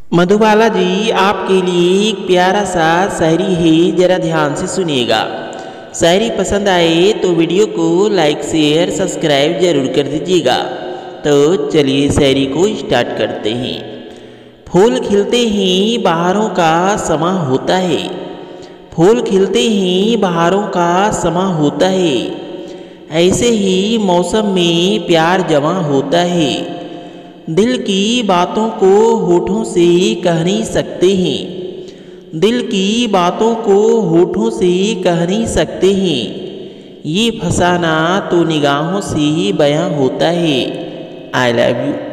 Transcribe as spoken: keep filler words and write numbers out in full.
मधुबाला जी आपके लिए एक प्यारा सा शायरी है, जरा ध्यान से सुनिएगा। शायरी पसंद आए तो वीडियो को लाइक शेयर सब्सक्राइब जरूर कर दीजिएगा। तो चलिए शायरी को स्टार्ट करते हैं। फूल खिलते ही बहारों का समा होता है, फूल खिलते ही बहारों का समा होता है, ऐसे ही मौसम में प्यार जमा होता है। दिल की बातों को होठों से कह नहीं सकते हैं, दिल की बातों को होठों से कह नहीं सकते हैं, ये फसाना तो निगाहों से ही बयां होता है। I love you.